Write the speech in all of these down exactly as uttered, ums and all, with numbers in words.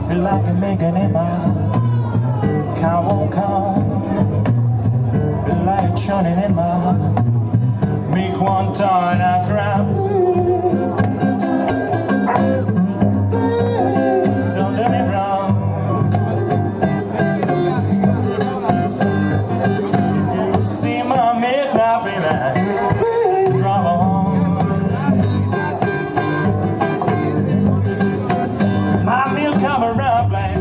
feel like I'm making it mine. Car won't come. Feel like churning in my make one time I grab. Don't let me run. If you see my midnight baby, drive on. My milk cover up like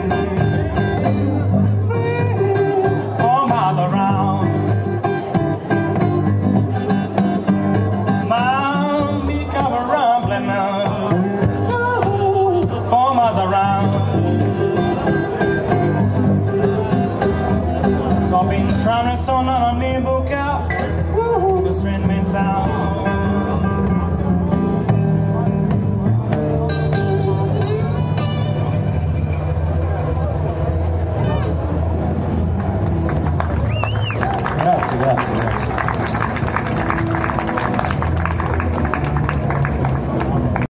four miles around. My milk cover rumbling now, four miles around. So I've been trying to sort out a new book out, just ran me down.